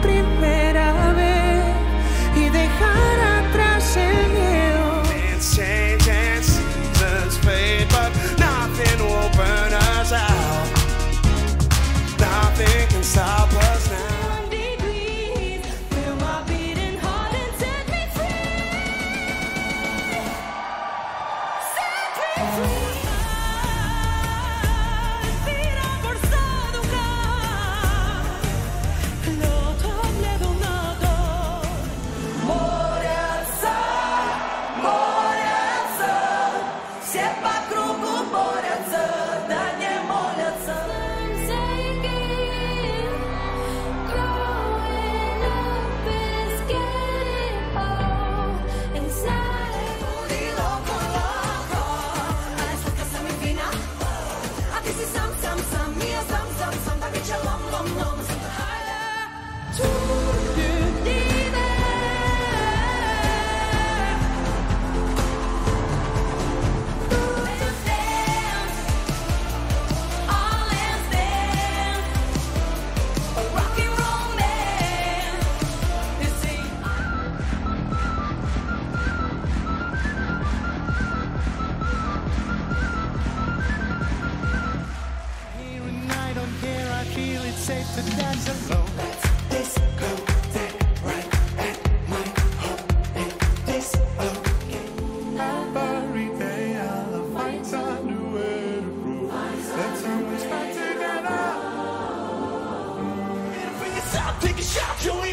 primera vez y dejar atrás el miedo. It's changing, seasons fade, but nothing will burn us out. Nothing can stop us now. Feel my beating heart and set me free. Set me free. Respira forzado loto bledonato. Борятся, борятся. Все по кругу борются, да не молятся. Growing up is getting old inside. Budi loco, loco. Adesso che siamo in fina. A ti si sam, sam, sam. Io sam, sam, sam. Da che c'è l'om, l'om, l'om. Tu di me. Let's dance. All let's dance. A rock and roll man. You see. Here and I don't care, I feel it's safe to dance alone. Every day I'll find time to wear the proof. That's how we stand together. Bring us out, take a shot, join